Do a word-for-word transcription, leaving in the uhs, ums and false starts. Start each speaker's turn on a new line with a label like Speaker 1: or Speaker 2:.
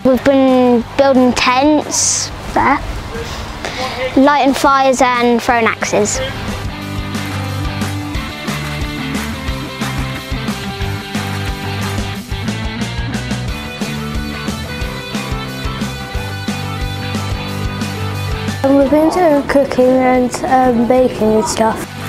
Speaker 1: We've been building tents there, lighting fires and throwing axes.
Speaker 2: We've been doing cooking and um, baking and stuff.